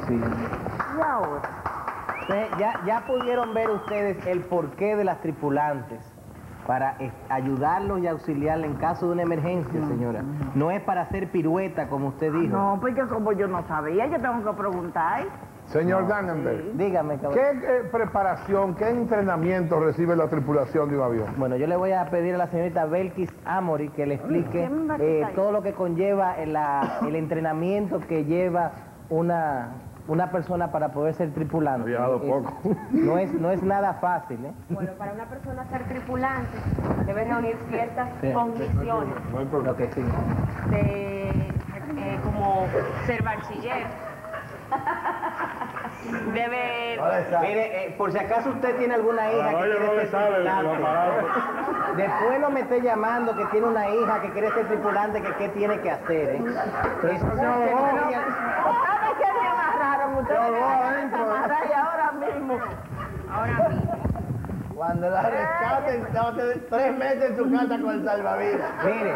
Sí. Y ahora, Ya pudieron ver ustedes el porqué de las tripulantes para ayudarlos y auxiliarles en caso de una emergencia, señora. No es para hacer pirueta, como usted dijo. no, porque como yo no sabía, yo tengo que preguntar. Señor Dannenberg, Dígame, caballero. ¿qué preparación, qué entrenamiento recibe la tripulación de un avión? Bueno, yo le voy a pedir a la señorita Belkis Amory que le explique todo lo que conlleva el entrenamiento que lleva una persona para poder ser tripulante. He viajado poco. No es nada fácil, ¿eh? Bueno, para una persona ser tripulante debe reunir ciertas condiciones, No hay problema. Lo que sí. como ser bachiller. Debe... Mire, por si acaso usted tiene alguna hija que no quiere le ser sale tripulante, lo parado. después no me esté llamando que tiene una hija que quiere ser tripulante, que qué tiene que hacer, ¿eh? Eso ¿Sabes qué me amarraron? Ustedes me acaban de amarrar y ahora mismo. Ahora mismo. Cuando la rescaten, te va a tener 3 meses en su casa con el salvavidas. Mire.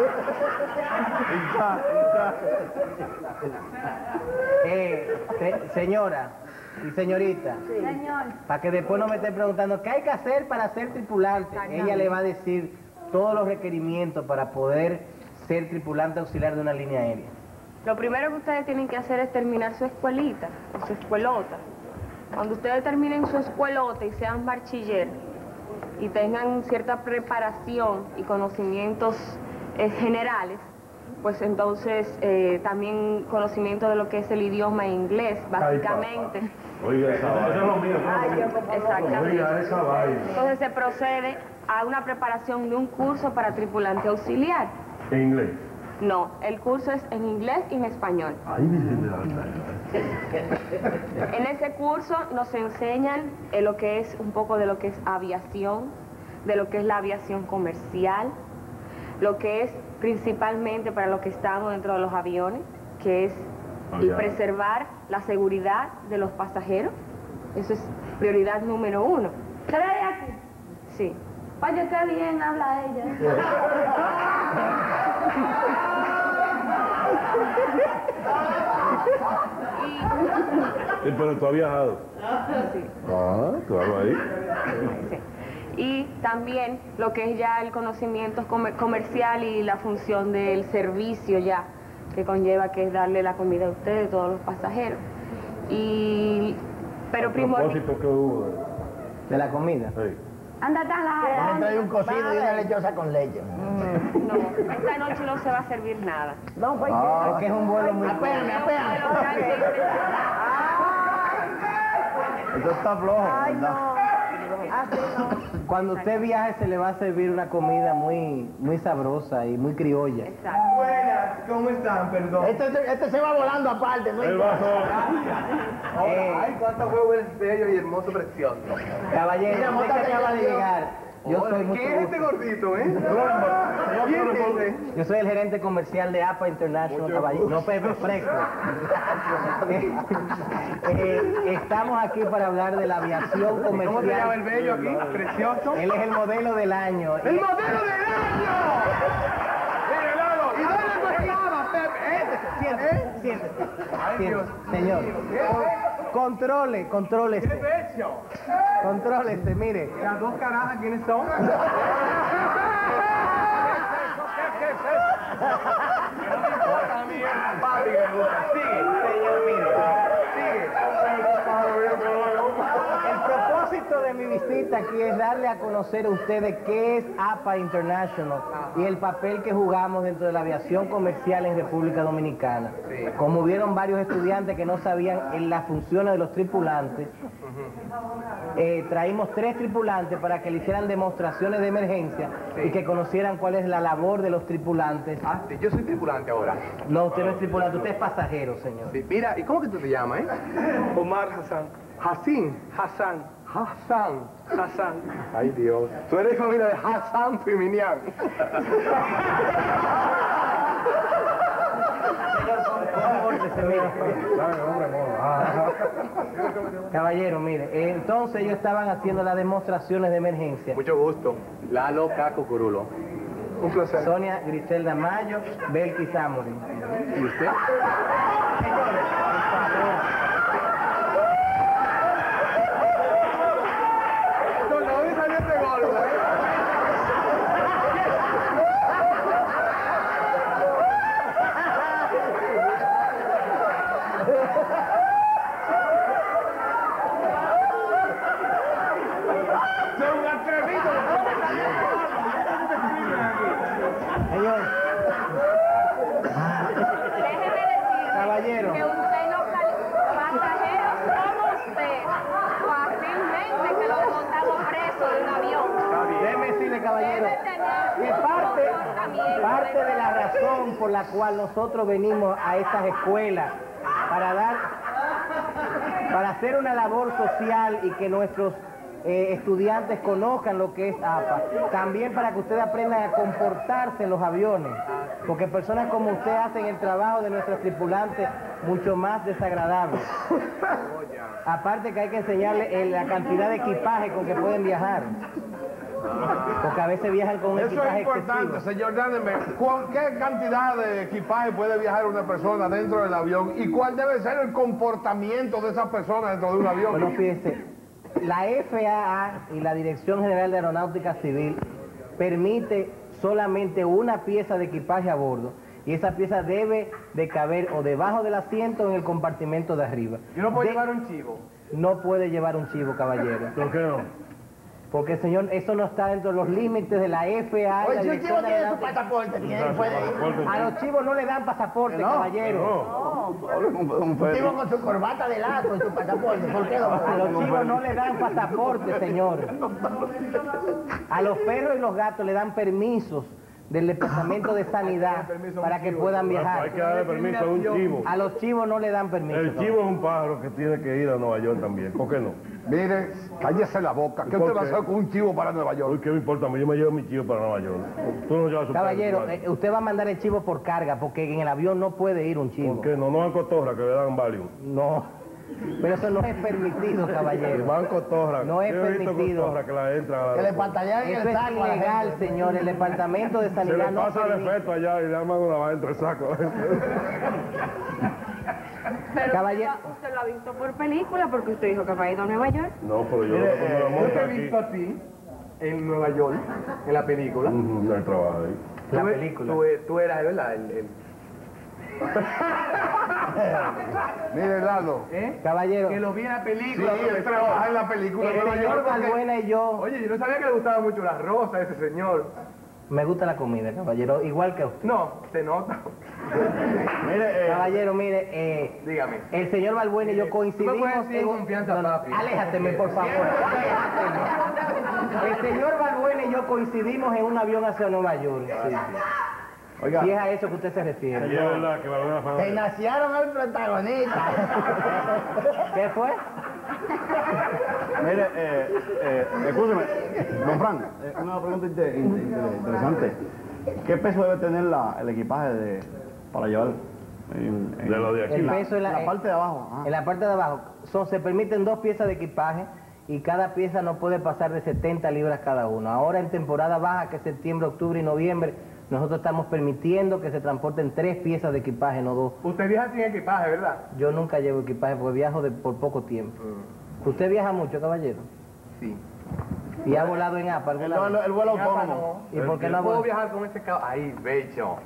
Señora y señorita, Señor. para que después no me estén preguntando qué hay que hacer para ser tripulante, ella le va a decir todos los requerimientos para poder ser tripulante auxiliar de una línea aérea. Lo primero que ustedes tienen que hacer es terminar su escuelita, o su escuelota. Cuando ustedes terminen su escuelota y sean bachiller y tengan cierta preparación y conocimientos generales, pues entonces también conocimiento de lo que es el idioma inglés, básicamente. Oiga, esa vaina. Eso es lo mío. Exactamente. Oiga, esa vaina. Entonces se procede a una preparación de un curso para tripulante auxiliar. En inglés. No, el curso es en inglés y en español. Ay, Virgen de la Verdad. En ese curso nos enseñan lo que es un poco de lo que es aviación, de lo que es la aviación comercial, lo que es principalmente para lo que estamos dentro de los aviones, que es preservar la seguridad de los pasajeros. Eso es prioridad número 1. ¿Qué hay aquí? Sí. Oye, qué bien habla ella. Sí, pero tú has viajado. Sí. Ah, claro, ahí. Sí. Y también lo que es ya el conocimiento comercial y la función del servicio ya, que conlleva que es darle la comida a ustedes, a todos los pasajeros. Pero propósito que hubo. ¿De la comida? Sí. Ándate a la... Me trae un cocido y una lechosa con leche. no, esta noche no se va a servir nada. No, pues Es que es un vuelo muy... Apéame. Eso está flojo. Ay, no. Así no. Cuando usted viaje se le va a servir una comida muy sabrosa y muy criolla. Exacto. Buenas, ¿cómo están? Perdón. Este se va volando aparte, ¿no? Él bajó. Ay, cuánto juego es bello y hermoso, precioso. Caballero, Mira, usted que móntate acaba de aquí, llegar. Yo soy mucho ¿Quién es este gusto. gordito, ¿Quién es ese? Yo soy el gerente comercial de APA International, caballero. No, Pepe, fresco. Estamos aquí para hablar de la aviación comercial. ¿Cómo se llama el bello aquí? Precioso. Él es el modelo del año. ¡El modelo del año! ¡Mire, Lalo! ¿Y dónde tú estabas, Pepe? Siéntese, siéntese. Ay, Dios Señor. mío. Contrólese. ¿Qué pecho? Contrólese, mire. Las dos carajas, ¿quiénes son? ¿Qué es eso? No me importa a mí, papi, que me gusta. Sigue, Señor, mire. El propósito de mi visita aquí es darle a conocer a ustedes qué es APA International y el papel que jugamos dentro de la aviación comercial en República Dominicana. Como hubieron varios estudiantes que no sabían en las funciones de los tripulantes, traímos 3 tripulantes para que le hicieran demostraciones de emergencia y que conocieran cuál es la labor de los tripulantes. Ah, sí, yo soy tripulante ahora. No, usted no es tripulante, usted es pasajero, señor. Sí, mira, ¿y cómo que tú te llamas, Omar Hassan. Hassan. Hassan. Hassan. Hassan. Ay, Dios. Tú eres familia de Hassan Feminian. Caballero, mire, entonces ellos estaban haciendo las demostraciones de emergencia. Mucho gusto. Lalo Caco Curulo. Un placer. Sonia Griselda Mayo, Belkis Amory. ¿Y usted? Señores, por favor. caballero, que parte de la razón por la cual nosotros venimos a estas escuelas para hacer una labor social y que nuestros estudiantes conozcan lo que es APA, también para que ustedes aprendan a comportarse en los aviones, porque personas como usted hacen el trabajo de nuestros tripulantes mucho más desagradable. Aparte que hay que enseñarles la cantidad de equipaje con que pueden viajar, porque a veces viajan con un Eso equipaje es importante, excesivo. señor Dáneme. ¿Con qué cantidad de equipaje puede viajar una persona dentro del avión? ¿Y cuál debe ser el comportamiento de esa persona dentro de un avión? Bueno, fíjese, la FAA y la Dirección General de Aeronáutica Civil permite solamente una pieza de equipaje a bordo, y esa pieza debe de caber o debajo del asiento o en el compartimento de arriba. Yo no puedo llevar un chivo. No puede llevar un chivo, caballero. ¿Por qué no? Porque, señor, eso no está dentro de los límites de la FAA. y la Oye, si un Dirección chivo de tiene su Aeronáutica. pasaporte, puede ir. A los chivos no le dan pasaporte, caballero. Un chivo con su corbata de lado y su pasaporte, ¿por qué no? A los chivos no le dan pasaporte, señor. A los perros y los gatos le dan permisos del Departamento de Sanidad para que puedan viajar. Hay que darle permiso a un chivo. A los chivos no le dan permiso. El chivo es un pájaro que tiene que ir a Nueva York también. ¿Por qué no? Mire, cállese la boca. ¿Qué ¿Por usted va a qué? hacer con un chivo para Nueva Uy, York? ¿qué me importa? Yo me llevo mi chivo para Nueva York. Tú no llevas su Caballero, perro, usted va a mandar el chivo por carga, porque en el avión no puede ir un chivo. ¿por qué no? No van cotorra que le dan Valium. No. Pero eso no es permitido, caballero. Van cotorra. No es Yo he visto permitido. cotorra que la entra a Que la... le pantalean Eso el es saco a la ilegal, gente. señor. El Departamento de Se Sanidad le no pasa el permite. efecto allá y le arman una vaina dentro del saco. Pero Caballero. usted lo ha visto por película porque usted dijo que había ido a Nueva York. No, pero yo lo pongo la Yo monta te he aquí. visto a ti en Nueva York, en la película. No hay trabajo ahí. La Tú- película. Tú eras, ¿verdad? Mire, Lalo. Caballero, Que lo vi en la Sí, película. él trabaja en la película de el Nueva señor York. porque- Balbuena y yo, Oye, yo no sabía que le gustaba mucho la rosa a ese señor. me gusta la comida, caballero, igual que a usted. No, se nota. Caballero, mire, Dígame. el señor Balbuena y yo Tú me coincidimos puedes decir en confianza, papi. Aléjateme, por favor. El señor Balbuena y yo coincidimos en un avión hacia Nueva York. Sí. Oiga, Si es a eso que usted se Y refiere. es verdad que Balbuena fue Te nacieron el protagonista. ¿Qué fue? Mire, escúcheme, don Frank, una pregunta interesante. ¿Qué peso debe tener el equipaje para llevar de lo de aquí. El peso en la parte de abajo? En la parte de abajo. Se permiten 2 piezas de equipaje y cada pieza no puede pasar de 70 libras cada uno. Ahora en temporada baja, que es septiembre, octubre y noviembre, nosotros estamos permitiendo que se transporten 3 piezas de equipaje, no 2. Usted viaja sin equipaje, ¿verdad? Yo nunca llevo equipaje porque viajo por poco tiempo. ¿Usted viaja mucho, caballero? Sí. ¿Y ha volado en APA alguna vez? El vuelo Yapa autónomo. ¿Y por qué no ha puedo volado? viajar con ese caballo. Ay, becho.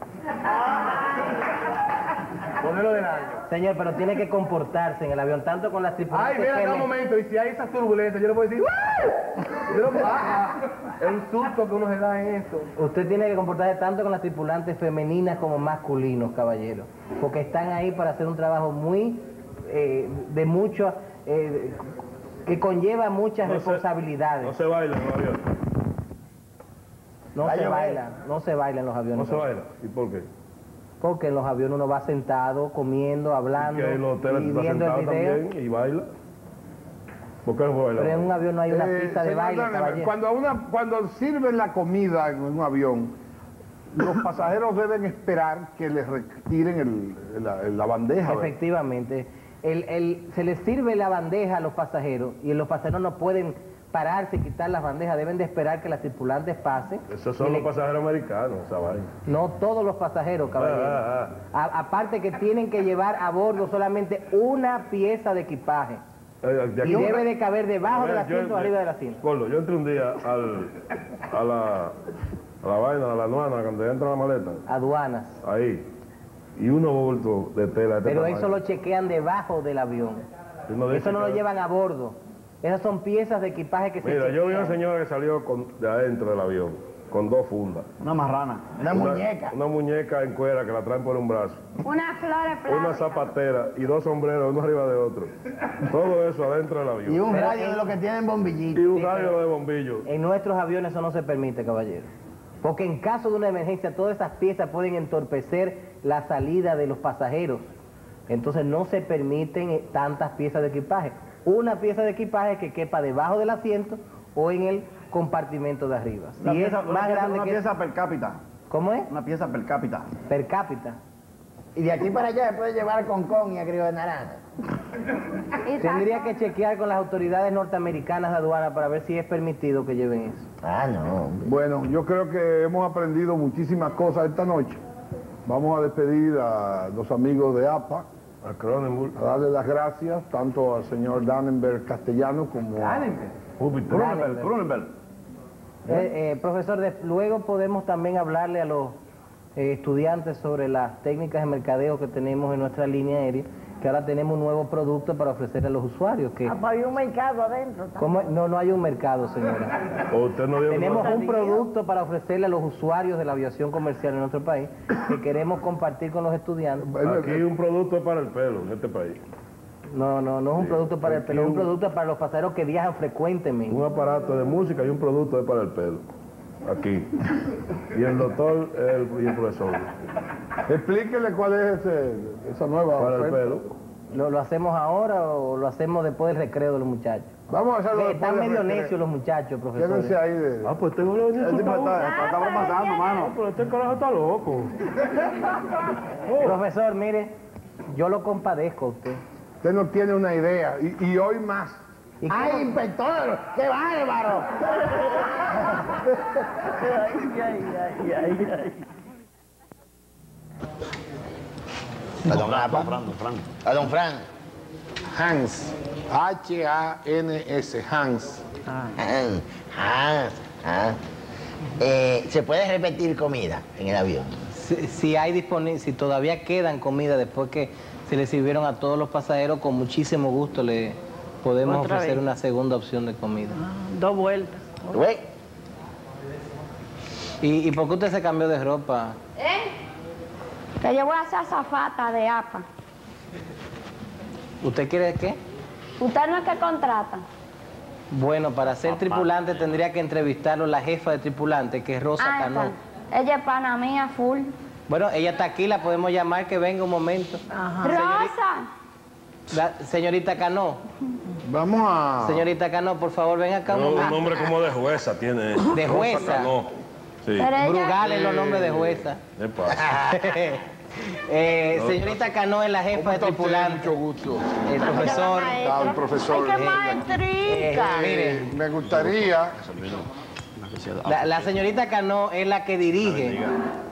Modelo del año. Señor, pero tiene que comportarse en el avión, tanto con las Ay, tripulantes ven acá un femen- momento, y si hay esas turbulencias, yo le puedo decir, ¡Woo! Yo no puedo, es un susto que uno se da en esto. Usted tiene que comportarse tanto con las tripulantes femeninas como masculinos, caballero, porque están ahí para hacer un trabajo muy, de mucho, que conlleva muchas No se- responsabilidades. No se baila en los aviones. No se baila en los aviones. No se baila. ¿Y por qué? Porque en los aviones uno va sentado, comiendo, hablando, Que en los hoteles y tú estás viendo el sentado video. también y baila. ¿Por qué no se baila? Pero en un avión no hay una pista de señor baile, Dáneme, caballero. cuando sirven la comida en un avión, los pasajeros deben esperar que les retiren la bandeja. ¿verdad? Efectivamente. Se les sirve la bandeja a los pasajeros y los pasajeros no pueden pararse y quitar las bandejas, deben de esperar que las tripulantes pasen. Esos son Y los pasajeros americanos, esa vaina. No todos los pasajeros, caballero. Aparte que tienen que llevar a bordo solamente una pieza de equipaje. De aquí- Y debe de caber debajo del Yo- asiento o arriba del asiento. Gordo, yo entré un día a la vaina, a la aduana, cuando entra la maleta, Aduanas. ahí, y unos bultos de tela. de este Pero tamaño. eso lo chequean debajo del avión. Uno dice Eso no lo que- llevan a bordo. Esas son piezas de equipaje que se Mira, yo vi a una chequean. señora que salió de adentro del avión, con 2 fundas. Una marrana. Una muñeca. Una muñeca en cuera que la traen por un brazo. Una flor de Una zapatera y 2 sombreros, uno arriba de otro. Todo eso adentro del avión. Y un Pero radio de los que tienen Y bombillitos. un radio de bombillo. En nuestros aviones eso no se permite, caballero. Porque en caso de una emergencia, todas esas piezas pueden entorpecer la salida de los pasajeros. Entonces no se permiten tantas piezas de equipaje. Una pieza de equipaje que quepa debajo del asiento o en el compartimento de arriba. Una Si es pieza, más grande una que... pieza per cápita. ¿Cómo es? Una pieza per cápita. Per cápita. Y de aquí para allá se puede llevar con y agrio de naranja. Tendría que chequear con las autoridades norteamericanas de aduana para ver si es permitido que lleven eso. Ah, no. Bueno, yo creo que hemos aprendido muchísimas cosas esta noche. Vamos a despedir a los amigos de APA, A Cronenberg. a darle las gracias tanto al señor Dannenberg Castellano como a... Júpiter. Cronenberg. Profesor, luego podemos también hablarle a los estudiantes sobre las técnicas de mercadeo que tenemos en nuestra línea aérea, que ahora tenemos un nuevo producto para ofrecer a los usuarios. Que, Hay un mercado adentro también. ¿cómo? No hay un mercado, señora. ¿O usted no dio Tenemos un producto para ofrecerle a los usuarios de la aviación comercial en nuestro país que queremos compartir con los estudiantes. Aquí un producto para el pelo en este país. No es un producto para el pelo, es un producto para los pasajeros que viajan frecuentemente. Un aparato de música y un producto para el pelo. Aquí. Y el doctor y el profesor. Explíquele cuál es esa nueva Para el oferta. pelo. ¿Lo hacemos ahora o lo hacemos después del recreo de los muchachos? Vamos a hacerlo después Están del medio recreo. necios los muchachos, profesor. Quédense ahí de... Pues tengo la El tipo está pasando, mano. Pero este carajo está loco. Profesor, mire, yo lo compadezco a usted. Usted no tiene una idea. Y hoy más. ¿Y qué ¡Ay, inspector! ¡Qué bárbaro! A don Apa. A don Fran. Hans. H-A-N-S. Hans. ¿Se puede repetir comida en el avión? Si hay disponible, si todavía quedan comida después que se le sirvieron a todos los pasajeros, con muchísimo gusto le podemos Otra ofrecer vez. una segunda opción de comida. 2 vueltas. Güey, ¿Y por qué usted se cambió de ropa? Que yo voy a ser azafata de APA. ¿Usted quiere qué? Usted no es que contrata. Bueno, para ser tripulante tendría que entrevistarlo la jefa de tripulante, que es Rosa Cano. está. Ella es pana mía, full. Bueno, ella está aquí, la podemos llamar que venga un momento. Rosa. Señorita Cano, Vamos a... señorita Cano, por favor, ven acá un Un momento. nombre como de jueza tiene. ¿De jueza? Rosa Cano. Sí. Pero ella... Brugal es los nombres de jueza. ¿Qué pasa? Señorita Cano es la jefa de Mucho tripulante. gusto. El profesor. Tal profesor. ¡Ay, qué maestrica! Mire, Me gustaría... la señorita Cano es la que dirige.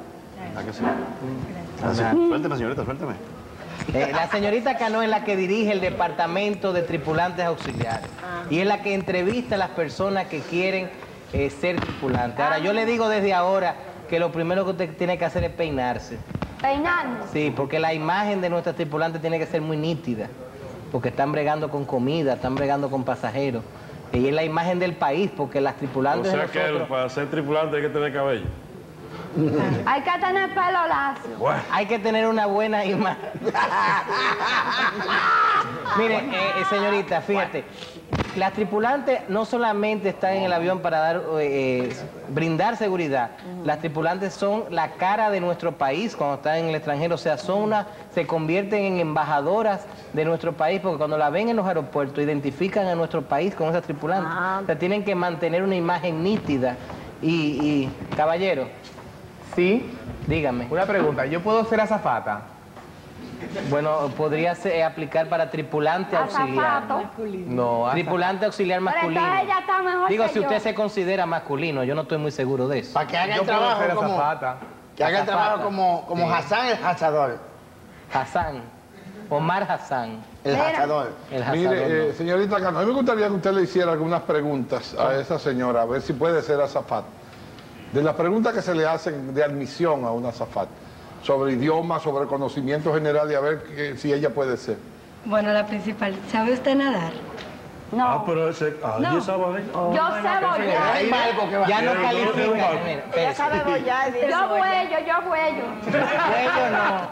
Suélteme, señorita, suélteme. La señorita Cano es la que dirige el departamento de tripulantes auxiliares. Y es la que entrevista a las personas que quieren ser tripulantes. Ahora, yo le digo desde ahora que lo primero que usted tiene que hacer es peinarse. Peinando. Sí, porque la imagen de nuestras tripulantes tiene que ser muy nítida. Porque están bregando con comida, están bregando con pasajeros. Y es la imagen del país, porque las O tripulantes de sea que nosotros... para ser tripulante hay que tener cabello. Hay que tener pelo lacio. Bueno. Hay que tener una buena imagen. Mire, señorita, fíjate, las tripulantes no solamente están en el avión para dar, brindar seguridad, las tripulantes son la cara de nuestro país cuando están en el extranjero, o sea, se convierten en embajadoras de nuestro país, porque cuando la ven en los aeropuertos identifican a nuestro país con esas tripulantes. O sea, tienen que mantener una imagen nítida. Y caballero, Sí, dígame. una pregunta. ¿Yo puedo ser azafata? Bueno, podría aplicar para tripulante auxiliar. Azafato. No, Tripulante auxiliar Pero masculino. entonces ella está mejor Digo, que si yo. usted se considera masculino, yo no estoy muy seguro de eso. Para que haga yo el puedo trabajo ser como... azafata. Que haga el trabajo Azafata. como Hassan el Hachador. Hassan, Omar Hassan, El Mira. Hachador. el Hassan. Mire, señorita Cano, a mí me gustaría que usted le hiciera algunas preguntas a esa señora, a ver si puede ser azafata. De las preguntas que se le hacen de admisión a una azafata, sobre idioma, sobre conocimiento general y a ver si ella puede ser. Bueno, la principal, ¿sabe usted nadar? No. Pero ese... No. esa vaina. Yo sé bollar. Hay algo que va Ya no Pero califica. no, Mira, Ella espérese. sabe bollar. Yo huello. Huello no.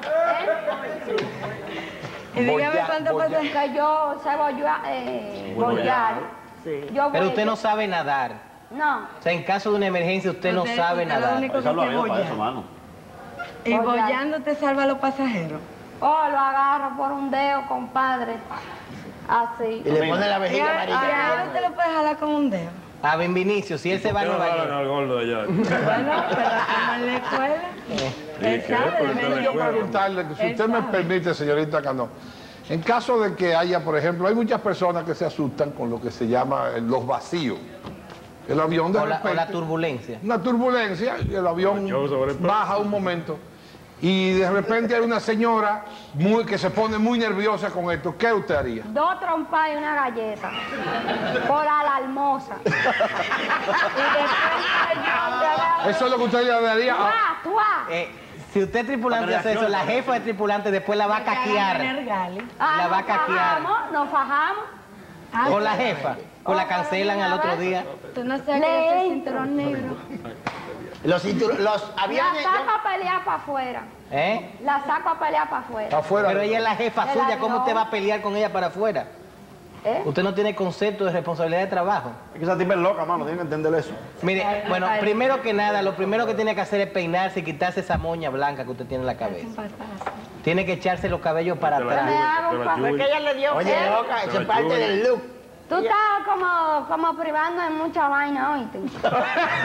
Y dígame cuánto pasa. Que yo sé bollar. Sí. Yo Pero usted huello. no sabe nadar. No. O sea, en caso de una emergencia usted no sabe nadar. Esa lo ayuda para eso, mano. Y bollando te salva a los pasajeros. Oh, lo agarro por un dedo, compadre. Así. Y le pone la Y vejiga a amarilla. usted lo puede jalar con un dedo. A Ben Vinicio, si él se va a ¿Por qué no Nueva jalan York. al gordo de allá? Bueno, pero como en la escuela. ¿Y Él qué? sabe, Pero él está de Yo acuerdo. preguntarle, que si Él usted me sabe. permite, señorita Cano, en caso de que haya, por ejemplo, hay muchas personas que se asustan con lo que se llama los vacíos. El avión de O la repente, turbulencia. una turbulencia, y el avión Yo sobre el baja un momento, y de repente hay una señora que se pone muy nerviosa con esto. ¿Qué usted haría? 2 trompas y una galleta. Por alarmosa. Y después Eso es lo que usted le daría. ¡Tuá! Si usted es tripulante hace eso, la jefa de tripulante después la va a caquear. La va a caquear. Nos fajamos. Con la jefa. O la cancelan al otro día. Tú no sabes que ese cinturón negro. Los La aviones. saco a pelear para afuera. ¿Eh? La saco a pelear para afuera. Afuera. Pero ella es la jefa El suya, ¿cómo avión. usted va a pelear con ella para afuera? ¿Eh? Usted no tiene concepto de responsabilidad de trabajo. Es que esa tipa es loca, mano, tiene que entender eso. Mire, bueno, primero que nada, lo primero que tiene que hacer es peinarse y quitarse esa moña blanca que usted tiene en la cabeza. Tiene que echarse los cabellos para Me atrás. hago un papel. Porque ella le dio. Oye, loca, eso es parte del look. Tú estás como privando en mucha vaina, oíste. Es que tú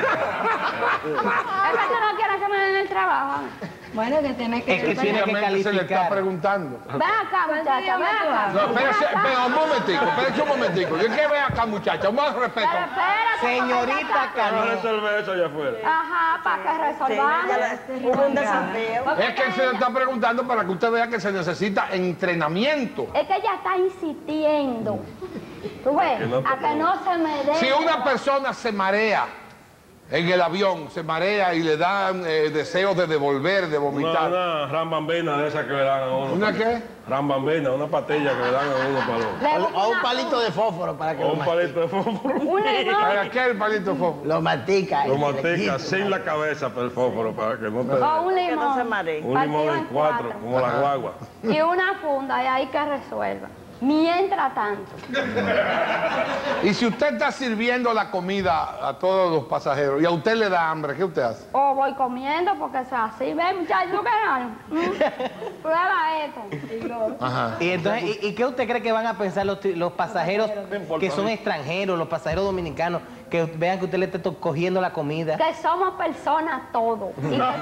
no quieres que me den el trabajo. Bueno, que tiene que... Es que tiene que Sencillamente se le está calificar. preguntando. Ven acá, muchacha, ven acá. No, espérese un momentico. Yo quiero ver acá, muchacha, más respeto. Pero espérate. Señorita Vamos a Cano. resolver eso allá afuera. Ajá, para que resolvamos. Hubo un desafío. Es que se le está preguntando para que usted vea que se necesita entrenamiento. Es que ella está insistiendo. ¿Tú ves? A que no se me dé. Si una persona se marea en el avión, se marea y le dan deseos de devolver, de vomitar. Una rambambina de esas que le dan a uno. ¿Una qué? Rambambina, una pastilla que le dan a uno para los... O un palito de fósforo para que O lo un palito de fósforo. Un limón. ¿Para qué el palito fósforo? Lo mastica. Lo manteca sin la cabeza para el fósforo, para que no te... O un limón. Que no se maree. Un Partido limón en en 4, como la guagua. Y una funda, y ahí que resuelva. Mientras tanto. Y si usted está sirviendo la comida a todos los pasajeros y a usted le da hambre, ¿qué usted hace? O voy comiendo porque es así. Ven, muchachos, ¿tú qué no? Prueba esto. Ajá. Y entonces, ¿y qué usted cree que van a pensar los pasajeros que son extranjeros, los pasajeros dominicanos, que vean que usted le está cogiendo la comida? Que somos personas todos. Y que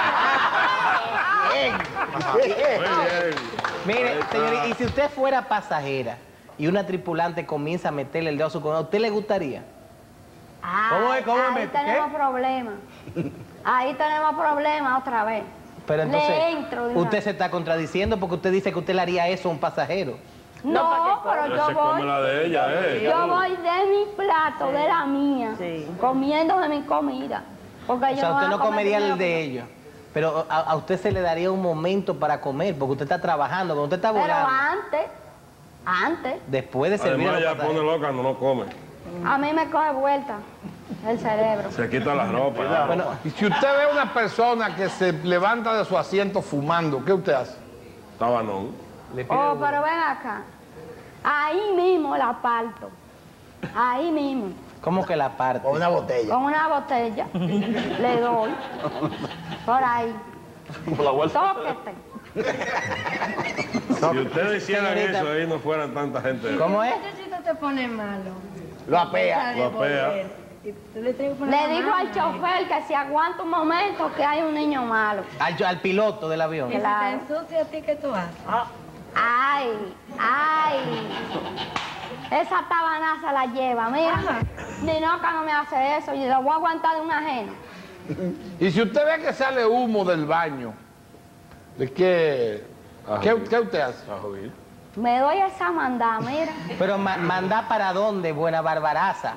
Muy bien. Mire, señor, y si usted fuera pasajera y una tripulante comienza a meterle el dedo a su comida, ¿a usted le gustaría? ¿Cómo es? ¿Cómo ahí me- tenemos problemas. Ahí tenemos problemas otra vez. Pero entonces, Le entro de una usted vez. se está contradiciendo porque usted dice que usted le haría eso a un pasajero. No, pero yo Ese come voy. la de ella, Yo voy de mi plato, de la mía, comiendo de mi comida. Porque O yo sea, voy usted a no comer comería el primero de que- ellos. Pero a usted se le daría un momento para comer, porque usted está trabajando, cuando usted está Pero volando, antes, después de servir Además, a ella los pone pasajeros. loca, no come. a mí me coge vuelta el cerebro. Se quita la ropa. Bueno, Y si usted ve a una persona que se levanta de su asiento fumando, ¿qué usted hace? Tabanón. Oh, pero ven acá. Ahí mismo la parto. Ahí mismo. ¿cómo que la parte? O una botella. Con una botella. Le doy. Por ahí. Tóquete. Si ustedes hicieran Señorita. eso, ahí no fueran tanta gente. ¿Cómo es? Necesito te pone malo. Lo apea. Lo apea. Y tú le tienes que poner Le la digo al mano. chofer que si aguanta un momento que hay un niño malo. Al piloto del avión. Y si Claro. te ensucia a ti, ¿qué tú haces? Ay, ay. Esa tabana se la lleva, mira. Dinoca no me hace eso y lo voy a aguantar de un ajeno. Y si usted ve que sale humo del baño, ¿de qué usted hace? Me doy esa mandada, mira. Pero ¿mandar para dónde, buena barbaraza?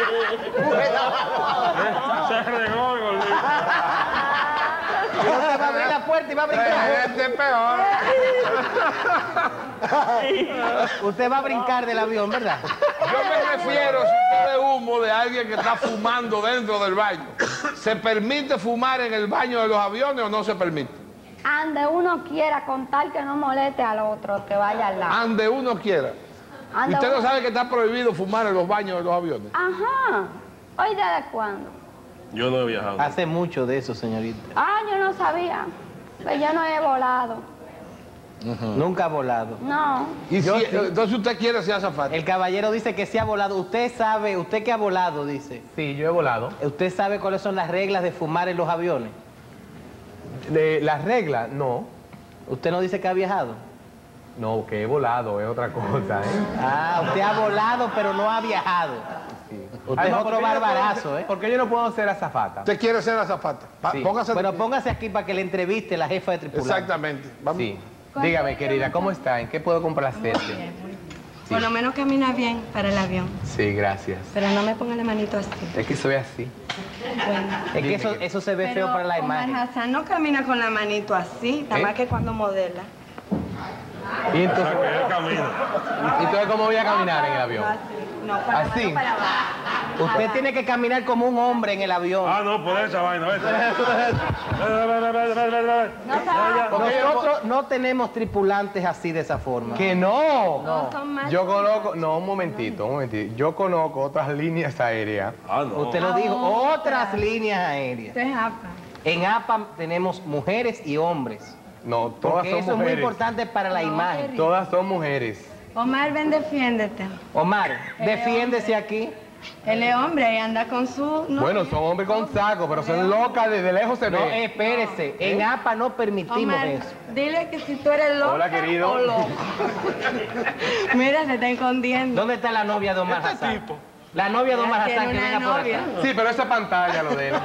Se regó, gordito. No te va a puerta y va a brincar. Este es peor. Usted va a brincar del avión, ¿verdad? Yo me refiero, si usted ve humo de alguien que está fumando dentro del baño, ¿se permite fumar en el baño de los aviones o no se permite? Ande uno quiera contar que no moleste al otro, que vaya al lado. Ande uno quiera. Ande ¿Usted no uno- sabe que está prohibido fumar en los baños de los aviones? Ajá. ¿Hoy desde cuándo? Yo no he viajado. Hace mucho de eso, señorita. Ah, yo no sabía. Pues yo no he volado. Nunca ha volado. No. Y entonces usted quiere ser azafata. El caballero dice que sí ha volado. Usted sabe, usted que ha volado, dice. Sí, yo he volado. ¿Usted sabe cuáles son las reglas de fumar en los aviones? De las reglas, no. ¿Usted no dice que ha viajado? No, que he volado, es otra cosa, ¿eh? Ah, usted ha volado pero no ha viajado. Usted es otro barbarazo, ¿eh? ¿Por qué yo no puedo ser azafata? Usted quiere ser azafata. Sí. Póngase. Pero póngase aquí para que le entreviste la jefa de tripulación. Exactamente. Vamos. Sí. Dígame, querida, ¿cómo está? ¿En qué puedo complacerte? Por lo menos camina bien para el avión. Sí, gracias. Pero no me ponga la manito así. Es que soy así. Bueno. Es que eso se ve feo para la Omar imagen. Hassan no camina con la manito así, nada más que cuando modela. Y entonces, ¿cómo voy a caminar en el avión? No, con la ¿Así? mano para abajo. Usted tiene que caminar como un hombre en el avión. No, por esa vaina. Nosotros no tenemos tripulantes así de esa forma. ¡Que no! No, son más. Yo conozco... No, un momentito. Yo conozco otras líneas aéreas. Usted lo dijo, otras líneas aéreas. Esto es APA. En APA tenemos mujeres y hombres. No, todas Porque son eso es muy mujeres. importante para la imagen. Todas son mujeres. Omar, ven, defiéndete. Omar, defiéndese aquí. Él es hombre y anda con su... no, Bueno, son hombres con saco, pero son locas, desde lejos se No, ve. espérese. En APA no permitimos Omar, eso. dile que si tú eres loca Hola, querido. o loco. Mira, se está escondiendo. ¿Dónde está la novia de Omar Hassan? La novia de Omar Tiene Hassan que una venga por novia. acá. Sí, pero esa pantalla lo de él.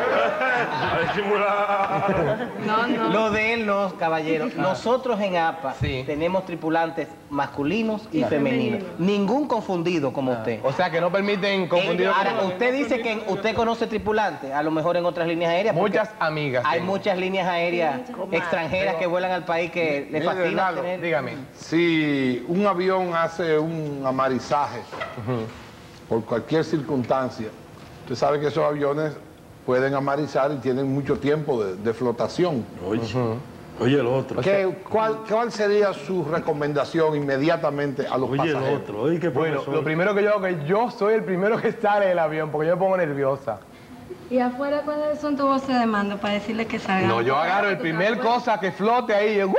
No, no. Lo de él no, caballero. Nosotros en APA Sí. tenemos tripulantes masculinos y femeninos. Ningún confundido como usted. O sea, que no permiten confundir. Ahora, usted dice que usted conoce tripulantes, a lo mejor en otras líneas aéreas. porque Muchas amigas. Hay tengo. muchas líneas aéreas extranjeras que vuelan al país que les Mire, fascina Bernardo, tener. Dígame. Si un avión hace un amarizaje por cualquier circunstancia, usted sabe que esos aviones pueden amarizar y tienen mucho tiempo de flotación. Oye, el otro. ¿Cuál sería su recomendación inmediatamente a los Oye, el pasajeros? otro. Oye, qué Bueno, profesor. lo primero que yo hago es que yo soy el primero que sale del avión porque yo me pongo nerviosa. ¿Y afuera cuáles son tus voces de mando para decirle que salgan? No, yo agarro el primer cosa que flote ahí y yo,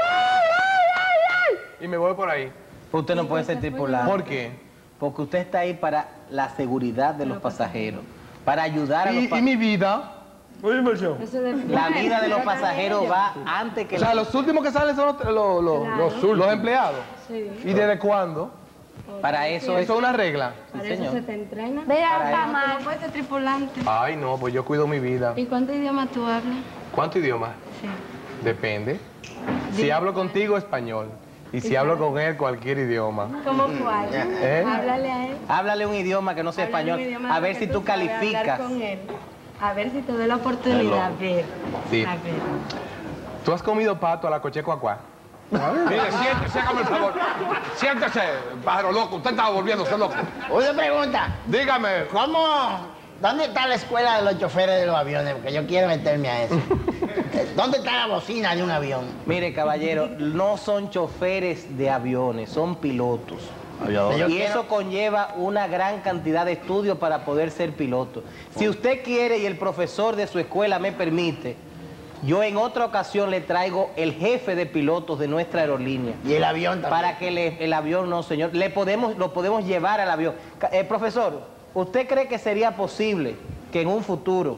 y me voy por ahí. Usted no puede ser tripulante. ¿Por qué? Porque usted está ahí para la seguridad de los pasajeros, para ayudar a los ¿Y pasajeros. mi vida? Oye, inversión. Eso de... La vida de los pasajeros va antes que O sea, los últimos que salen son los empleados. Sí. ¿Y desde cuándo? Para eso Eso es una regla. Para eso se te entrena. Mira, Para está Tú mal. no puedes ser tripulante. Ay, no, pues yo cuido mi vida. ¿Y cuántos idiomas tú hablas? ¿Cuántos idiomas? Sí. Depende. Si hablo contigo, español. Y si hablo con él, cualquier idioma. ¿Cómo cuál? Háblale a él. Háblale un idioma que no sea Háblale un español, idioma a ver que si tú sabes hablar calificas. con él. A ver si te doy la oportunidad. A ver. Sí. A ver. ¿Tú has comido pato a la cochecuacuá? Mire, siéntese, hágame el favor. Siéntese, pájaro loco. Usted estaba volviéndose loco. Una pregunta. Dígame. ¿Dónde está la escuela de los choferes de los aviones? Porque yo quiero meterme a eso. ¿Dónde está la bocina de un avión? Mire, caballero, no son choferes de aviones, son pilotos. Y eso conlleva una gran cantidad de estudios para poder ser piloto. Si usted quiere y el profesor de su escuela me permite, yo en otra ocasión le traigo el jefe de pilotos de nuestra aerolínea. Y el avión también. Para que el avión no, señor, lo podemos llevar al avión. Profesor, ¿usted cree que sería posible que en un futuro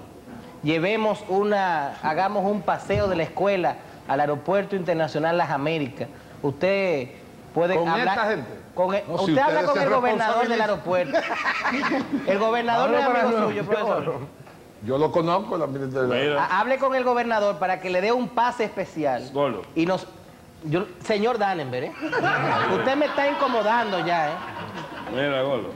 hagamos un paseo de la escuela al Aeropuerto Internacional Las Américas? Usted puede ¿Con hablar... esta gente? No, si usted habla ustedes con se el gobernador del responsabilizan. aeropuerto. El gobernador no es amigo suyo, profesor. Yo lo conozco, la Mira. Hable con el gobernador para que le dé un pase especial. Golo. Y señor Dannenberg, ¿eh? Usted me está incomodando ya, ¿eh? Mira, Golo.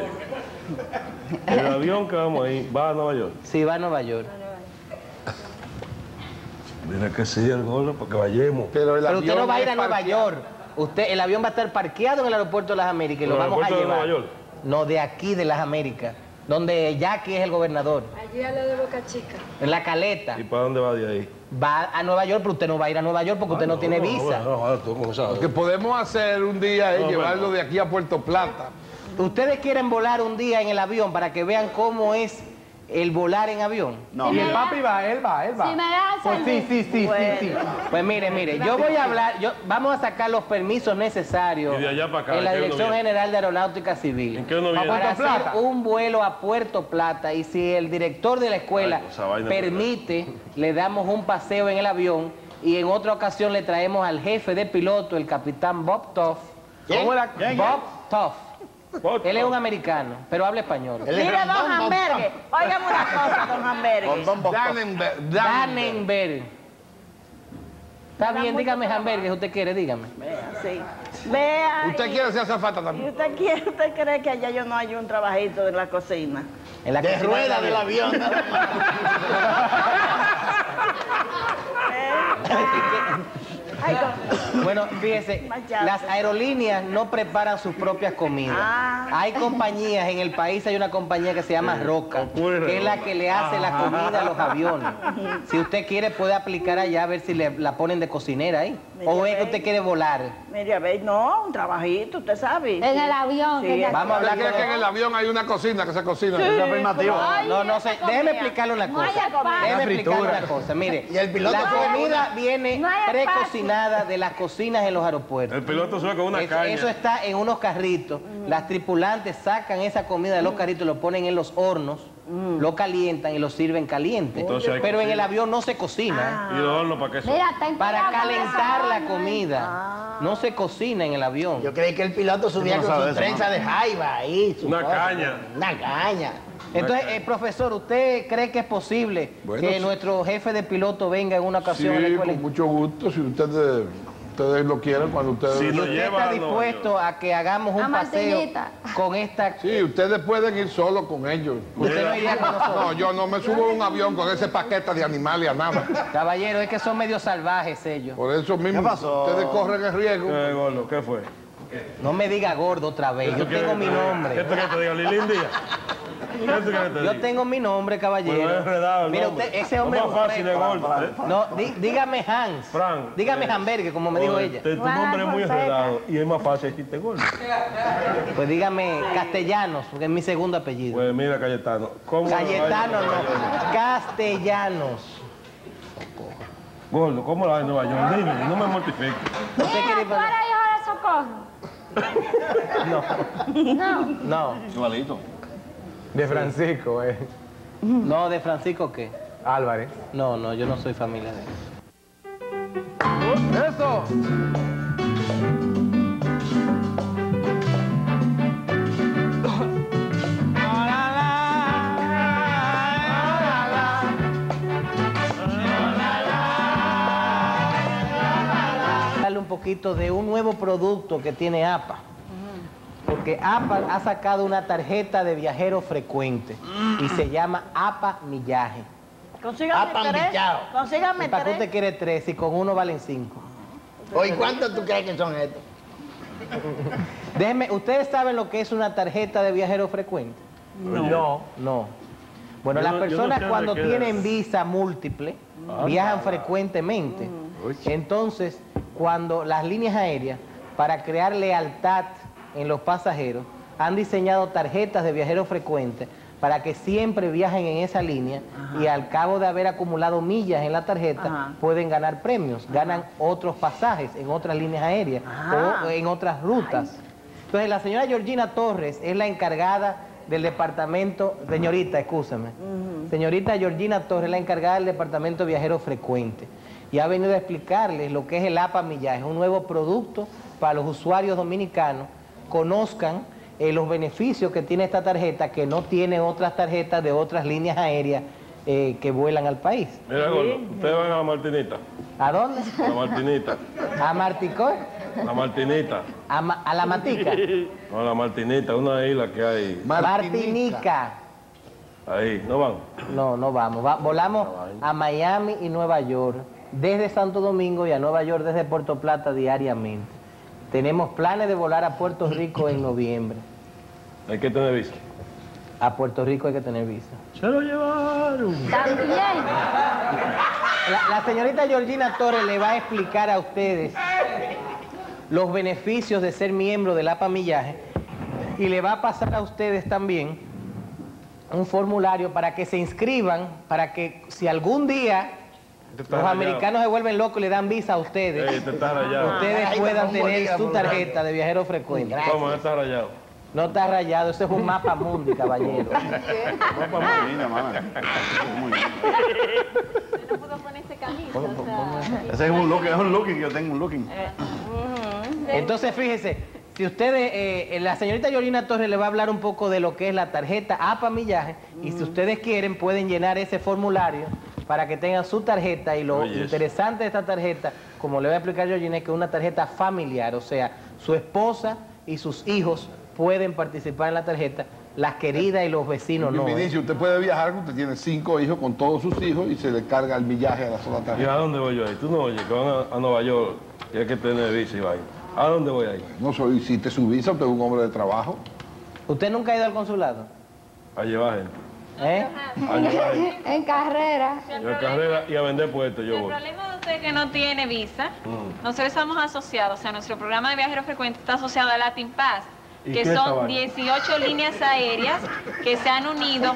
El avión que vamos ahí va a Nueva York. Sí, va a Nueva York. Dile que sí, el gordo, para que vayamos. Pero usted no va a ir a Nueva York. El avión va a estar parqueado en el aeropuerto de las Américas y lo vamos a llevar. ¿El aeropuerto de Nueva York? No, de aquí, de las Américas, donde Jackie es el gobernador. Allí a lo de Boca Chica. En La Caleta. ¿Y para dónde va de ahí? Va a Nueva York, pero usted no va a ir a Nueva York porque usted no tiene visa. Lo que podemos hacer un día es llevarlo de aquí a Puerto Plata. ¿Ustedes quieren volar un día en el avión para que vean cómo es el volar en avión? No. Y el papi va, él va. Si me das Pues sí. Pues mire, yo voy a hablar, vamos a sacar los permisos necesarios ¿Y de allá para acá, en la en qué uno Dirección viene? General de Aeronáutica Civil. ¿En qué uno viene? Para ¿A Puerto hacer Plata? un vuelo a Puerto Plata, y si el director de la escuela Esa vaina permite, le damos un paseo en el avión, y en otra ocasión le traemos al jefe de piloto, el capitán Bob Toff. ¿Quién? Bob Toff. Él es un americano, pero habla español. Mire, don Hamburger, óigame una cosa, don Hamburger. Dannenberg. Está bien, dígame Hamburger, si usted quiere, dígame. Vea, sí. Vea. ¿Usted quiere ser azafata ¿Y también? usted cree que allá yo no hay un trabajito en la cocina? En la De cocina rueda del avión. Bueno, fíjese, las aerolíneas no preparan sus propias comidas. Hay compañías, en el país hay una compañía que se llama Roca, que es la que le hace la comida a los aviones. Si usted quiere, puede aplicar allá a ver si la ponen de cocinera ahí. ¿O es que usted quiere volar? Mire, a ver, no, un trabajito, usted sabe. En el avión. Sí, vamos a hablar ¿Usted cree que en el avión hay una cocina que se cocina? Sí, afirmativo. No sé, déjeme explicarle una cosa. Déjeme explicarle una cosa, mire. Y el piloto La comida viene precocinada de las cocinas en los aeropuertos. El piloto sube con una caña. Eso está en unos carritos. Las tripulantes sacan esa comida de los carritos, lo ponen en los hornos, lo calientan y lo sirven caliente. Entonces, pero en el avión no se cocina. ¿Y los hornos para qué son? Mira, ten Para cuidado con calentar esa la vaina. comida. No se cocina en el avión. Yo creí que el piloto subía no con sabe su eso, trenza ¿no? de jaiba ahí. Una caña. Una caña. Entonces, profesor, ¿usted cree que es posible Bueno, que sí. nuestro jefe de piloto venga en una Sí, ocasión a la escuela? con mucho gusto, si ustedes lo quieren, cuando ustedes... Sí, ¿Y lo usted lleva está a Nueva dispuesto a que hagamos un A paseo Martinita. con esta... Sí, ustedes pueden ir solo con ellos. Usted no iría con nosotros. No, yo no me subo a un avión con ese paquete de animales a nada. Caballero, es que son medio salvajes ellos. Por eso mismo, ¿Qué pasó? ustedes corren el riesgo. ¿Qué, gordo? ¿Qué fue? No me diga gordo otra vez, yo tengo mi ¿Qué nombre. tú quieres que te diga, Lilín Díaz? ¿Qué tú quieres que te diga? Yo tengo mi nombre, Pues caballero. no es enredado el Mira, nombre. usted, ese hombre Es es más un fácil de fresco. gordo, ¿eh? No, dígame Hans. Fran. Dígame Hamburger, como me dijo Oye, ella. Tu nombre es muy enredado y es más fácil decirte gordo. Pues dígame Castellanos, porque es mi segundo apellido. Pues mira, Cayetano. ¿Cómo Cayetano no, Castellanos. Gordo, ¿cómo la hay en Nueva York? Dime, no me mortifiques. ¿Usted quiere Mira, ir tú eres para- hijo de Socorro. No, no. Igualito. De Francisco, No, ¿de Francisco qué? Álvarez. No, yo no soy familia de él. ¡Eso! Darle un poquito de un nuevo producto que tiene APA. Porque APA ha sacado una tarjeta de viajero frecuente y se llama APA Millaje. Consígame tres. Consígame ¿Y para qué usted tres. quiere 3 y con uno valen 5? Oye, ¿cuántos tú crees que son estos? Déjeme, ¿ustedes saben lo que es una tarjeta de viajero frecuente? No. No. Bueno, Yo las no- yo no personas sé de cuando qué tienen es. visa múltiple viajan frecuentemente. Entonces, cuando las líneas aéreas, para crear lealtad en los pasajeros, han diseñado tarjetas de viajero frecuente para que siempre viajen en esa línea y al cabo de haber acumulado millas en la tarjeta pueden ganar premios, ganan otros pasajes en otras líneas aéreas o en otras rutas. Entonces la señora Georgina Torres es la encargada del departamento, señorita, excúsame, señorita Georgina Torres es la encargada del departamento viajero frecuente y ha venido a explicarles lo que es el APA Millaje, un nuevo producto para los usuarios dominicanos, conozcan los beneficios que tiene esta tarjeta que no tienen otras tarjetas de otras líneas aéreas que vuelan al país. Mira, gordo, ustedes van a la Martinita. ¿A dónde? La Martinita. ¿A Marticó? La Martinita. ¿A la Matica? No, la Martinita, una isla que hay. Martinica. Ahí, ¿no van? No, no vamos. Volamos a Miami y Nueva York desde Santo Domingo y a Nueva York desde Puerto Plata diariamente. Tenemos planes de volar a Puerto Rico en noviembre. Hay que tener visa. A Puerto Rico hay que tener visa. Se lo llevaron. También. La señorita Georgina Torres le va a explicar a ustedes los beneficios de ser miembro del APA Millaje y le va a pasar a ustedes también un formulario para que se inscriban, para que si algún día los americanos se vuelven locos y le dan visa a ustedes, ustedes puedan tener su tarjeta de viajero frecuente. ¿Cómo? ¿Está rayado? No está rayado, eso es un mapa mundi, caballero. Mapa mundi, hermana. No puedo ponerse camisa, Ese es un looking, yo tengo un looking. Entonces, fíjese, si ustedes, la señorita Georgina Torres le va a hablar un poco de lo que es la tarjeta APA Millaje, y si ustedes quieren pueden llenar ese formulario para que tengan su tarjeta, y lo interesante de esta tarjeta, como le voy a explicar Georgina, es que es una tarjeta familiar, o sea, su esposa y sus hijos pueden participar en la tarjeta, las queridas y los vecinos no. Vinicio, usted puede viajar, usted tiene 5 hijos con todos sus hijos y se le carga el millaje a la sola tarjeta. ¿Y a dónde voy yo ahí? Tú no oyes que van a Nueva York y hay que tener visa y vaina. ¿A dónde voy ahí? No solicite su visa, usted es un hombre de trabajo. ¿Usted nunca ha ido al consulado? A llevar gente. ¿Eh? A llevar gente. En carrera. En carrera y a vender puestos yo voy. El problema de usted que no tiene visa, nosotros estamos asociados, o sea, nuestro programa de viajeros frecuentes está asociado a Latin Pass, que son 18 líneas aéreas que se han unido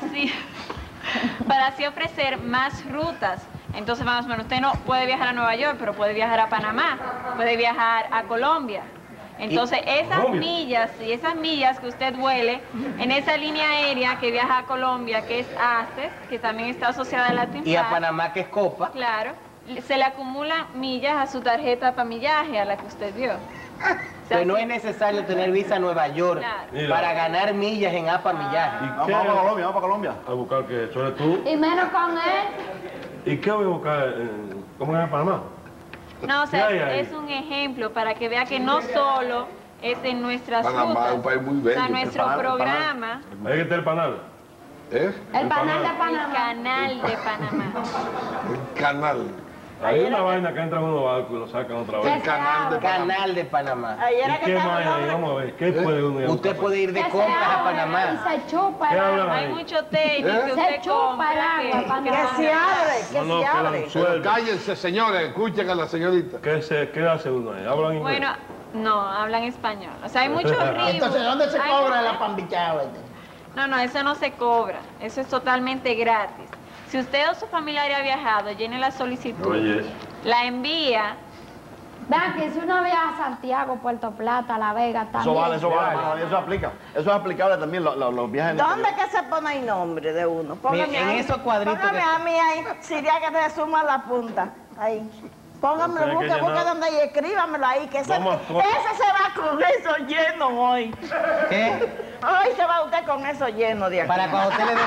para así ofrecer más rutas. Entonces, vamos, bueno, usted no puede viajar a Nueva York, pero puede viajar a Panamá, puede viajar a Colombia. Entonces, esas millas que usted vuele en esa línea aérea que viaja a Colombia, que es ACES, que también está asociada a Latin Pass. Y a Panamá, que es Copa. Claro, se le acumulan millas a su tarjeta para millaje, a la que usted vio. Pero no es necesario tener visa a Nueva York para ganar millas en APA Millaje. Vamos para Colombia, A buscar que eso eres tú. Y menos con él. ¿Y qué voy a buscar? ¿Cómo es en Panamá? No, o sea, es un ejemplo para que vea que no solo es en nuestras Panamá es un rutas, país muy bello. o sea, nuestro programa... Hay que tener el panal. ¿Eh? El canal de Panamá. El canal de Panamá. El canal. Hay una vaina que entra en unos barcos y lo sacan otra vez. El canal de Panamá. ¿Y qué más hay? Vamos a ver, ¿qué puede uno ir a Usted buscar? puede ir de compras a Panamá. Y se chupa el agua. Hay mucho té que usted Se chupa el agua, Panamá. que se abre, No, que la Pero cállense, señores, escuchen a la señorita. ¿Qué hace uno ahí? ¿Hablan inglés? Bueno, no, hablan español. O sea, hay muchos ritmos. Entonces, ¿dónde se cobra la pambichada? No, eso no se cobra. Eso es totalmente gratis. Si usted o su familiar ha viajado, llene la solicitud. Oye. La envía. Vean que si uno viaja a Santiago, Puerto Plata, La Vega, también. Eso vale, eso aplica. Eso es aplicable también los viajes. ¿Dónde que se pone el nombre de uno? Póngame En ahí. esos cuadritos Póngame que- a mí ahí, Siria que te suma la punta. Ahí. Póngamelo, Usted hay que busque llenar- donde y escríbamelo ahí, que ese se Vamos, va con eso lleno hoy. ¿Qué? Hoy se va usted con eso lleno de aquí. Para cuando usted le den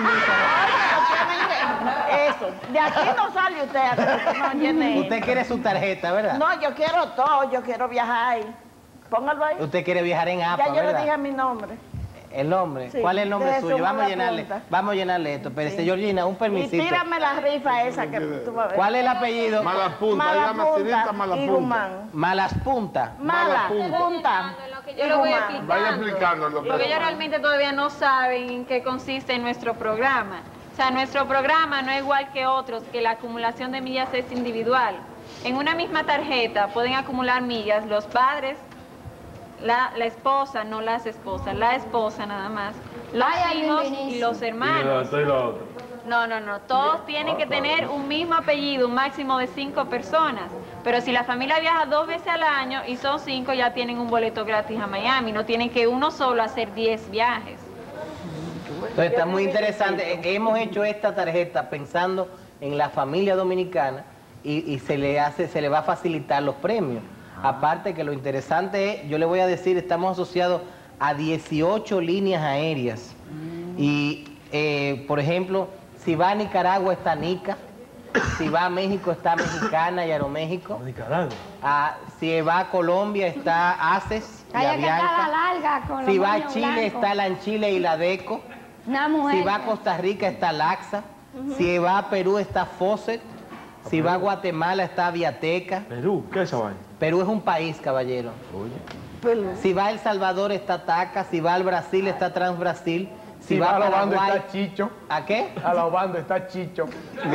Eso, de aquí no sale usted hasta que no llene. Usted quiere su tarjeta, ¿verdad? No, yo quiero todo, yo quiero viajar ahí. Póngalo ahí. Usted quiere viajar en APA, Ya yo le ¿verdad? dije mi nombre. El nombre. Sí, ¿Cuál es el nombre de suyo? suma Vamos a la llenarle. punta. Vamos a llenarle esto. Pero Sí. Georgina, un Y permisito. tírame la rifa esa que tú vas a ver. ¿Cuál es el apellido? Malapunta, dígame Sirita Malapunta. Igumán. Malas Puntas. Mala punta. Yo lo voy Igumán. explicando. Vaya explicando lo que Porque ellos realmente todavía no saben en qué consiste nuestro programa. O sea, nuestro programa no es igual que otros, que la acumulación de millas es individual. En una misma tarjeta pueden acumular millas los padres, la esposa, no las esposas, la esposa nada más, los Ay, hijos Alvin y los Y hermanos. la otra. No, todos tienen que tener un mismo apellido, un máximo de 5 personas. Pero si la familia viaja 2 veces al año y son 5, ya tienen un boleto gratis a Miami. No tienen que uno solo hacer 10 viajes. Entonces está muy interesante. Hemos hecho esta tarjeta pensando en la familia dominicana y se le va a facilitar los premios. Aparte que lo interesante es, yo le voy a decir, estamos asociados a 18 líneas aéreas. Y, por ejemplo, si va a Nicaragua está Nica, si va a México está Mexicana y Aeroméxico. Nicaragua. Si va a Colombia está ACES y Hay que estar Avianca. larga con Si los va a moños Chile blancos. está la Anchile y la DECO. Una mujer. Si va a Costa Rica está Laxa. Si va a Perú está Fawcett. Si va a Guatemala está Aviateca. Perú, ¿qué es esa vaina? Perú es un país, caballero. Oye. Si va a El Salvador está Taca, si va al Brasil está Transbrasil. Si va a la Obando Paraguay, está Chicho. ¿A qué? A la Obando está Chicho.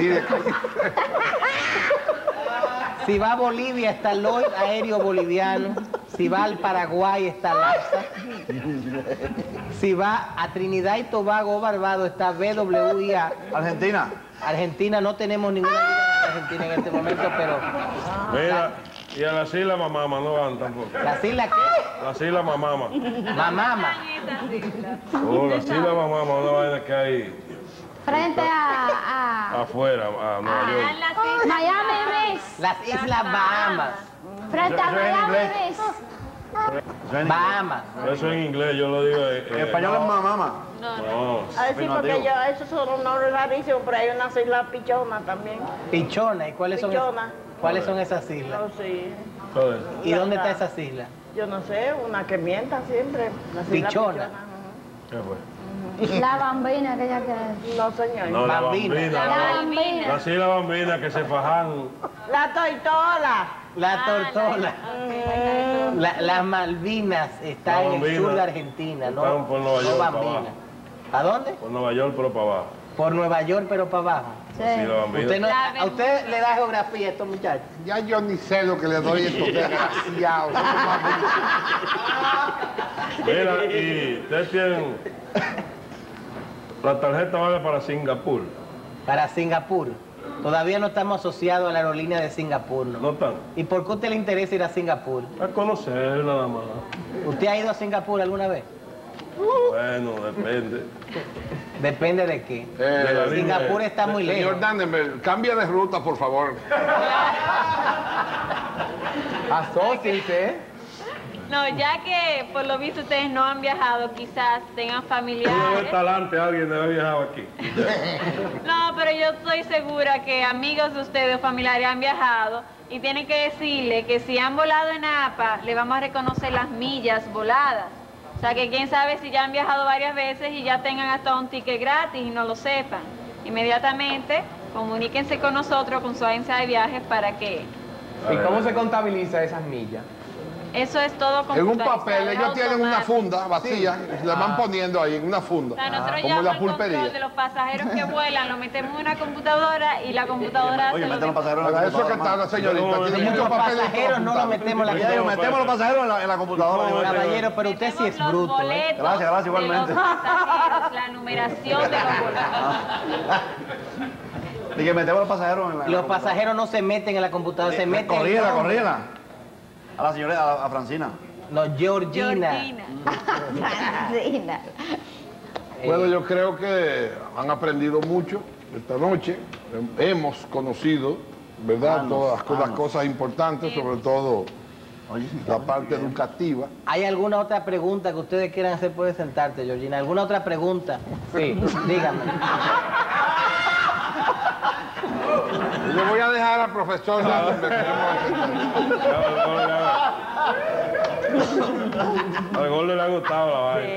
Si va a Bolivia está Lloyd Aéreo Boliviano. Si va al Paraguay está LAPSA. Si va a Trinidad y Tobago, Barbados está BWIA. Argentina. Argentina no tenemos ninguna ayuda de Argentina en este momento, pero... Mira, y a las Islas Mamama no van tampoco. ¿Las islas qué? Las Islas Mamama. Mamama. Oh, las Islas Mamama, una vaina que hay Frente a afuera, a Nueva York. Miami Beach. Las Islas Bahamas. Frente a Eso es en Miami inglés. Beach. Bahamas. Eso en inglés, yo lo digo En español es mamá. No. Ay, sí, porque yo, esos son un nombre rarísimo, pero hay unas islas pichonas también. Pichona. ¿Y cuáles son, Pichona. cuáles son esas islas? No sé. Joder. ¿Y dónde están esas islas? Yo no sé, una que mienta siempre. Las islas Pichona. pichonas, ¿Qué fue? La bambina que ella quiere. No, señor. No, la Bambina. Bambina. La bambina. Las Islas Bambinas que se fajan. La toitola. La Tortola. Las Malvinas están en el Malvinas sur de Argentina, ¿no? están por Nueva No York, para Bambinas. abajo. ¿A dónde? Por Nueva York, pero para abajo. Por Nueva York, pero para abajo. Sí, la Bambina. Usted no- ¿A usted le da geografía a estos muchachos? Ya yo ni sé lo que le doy a estos desgraciados. Mira, y ustedes tienen... La tarjeta vale para Singapur. Para Singapur. Todavía no estamos asociados a la aerolínea de Singapur, ¿no? ¿No están? ¿Y por qué a usted le interesa ir a Singapur? A conocer nada más. ¿Usted ha ido a Singapur alguna vez? Bueno, depende. Depende de qué. De la Singapur línea- está muy lejos. Señor Dandenberg, cambia de ruta, por favor. Asóciense, ¿eh? No, ya que por lo visto ustedes no han viajado, quizás tengan Uno familiares. de talante, alguien debe haber viajado aquí. No, pero yo estoy segura que amigos de ustedes o familiares han viajado y tienen que decirle que si han volado en APA, le vamos a reconocer las millas voladas. O sea, que quién sabe si ya han viajado varias veces y ya tengan hasta un ticket gratis y no lo sepan. Inmediatamente comuníquense con nosotros, con su agencia de viajes, para que... ¿Y cómo se contabiliza esas millas? Eso es todo En un computarizado, papel, ellos tienen una automático. funda vacía, y la van poniendo ahí en una O funda, sea, nosotros como llevamos la el control pulpería. de los pasajeros que vuelan, lo metemos en una computadora y la computadora Oye, hace meten los lo pasajeros en Para la eso que computadora. está la señorita, No, tiene no, muchos Los papeles. pasajeros no lo metemos en la Oye, computadora. metemos los pasajeros en la computadora. Caballero, pero usted sí es Metemos los bruto, ¿eh? boletos Gracias, igualmente. de los pasajeros, la numeración de los boletos. Y que metemos los pasajeros en la Los pasajeros no se meten en la computadora, se meten en el nombre. Corríela. A la señora, a Francina. No, Georgina. Francina. Bueno, yo creo que han aprendido mucho esta noche. Hemos conocido, ¿verdad? Todas las cosas importantes, sobre todo la parte educativa. ¿Hay alguna otra pregunta que ustedes quieran hacer? Puede sentarte, Georgina. ¿Alguna otra pregunta? Sí, dígame. Yo voy a dejar al profesor Dandenberg. Al gordo le ha gustado la vaina.